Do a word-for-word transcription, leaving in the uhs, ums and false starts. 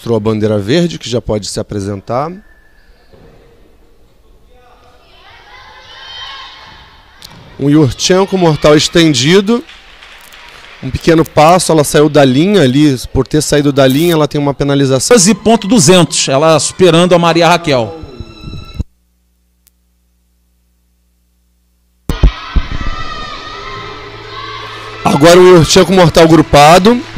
mostrou a bandeira verde, que já pode se apresentar. Um Yurchenko mortal estendido. Um pequeno passo, ela saiu da linha ali. Por ter saído da linha, ela tem uma penalização. doze ponto duzentos, ela superando a Maria Raquel. Agora o Yurchenko mortal grupado.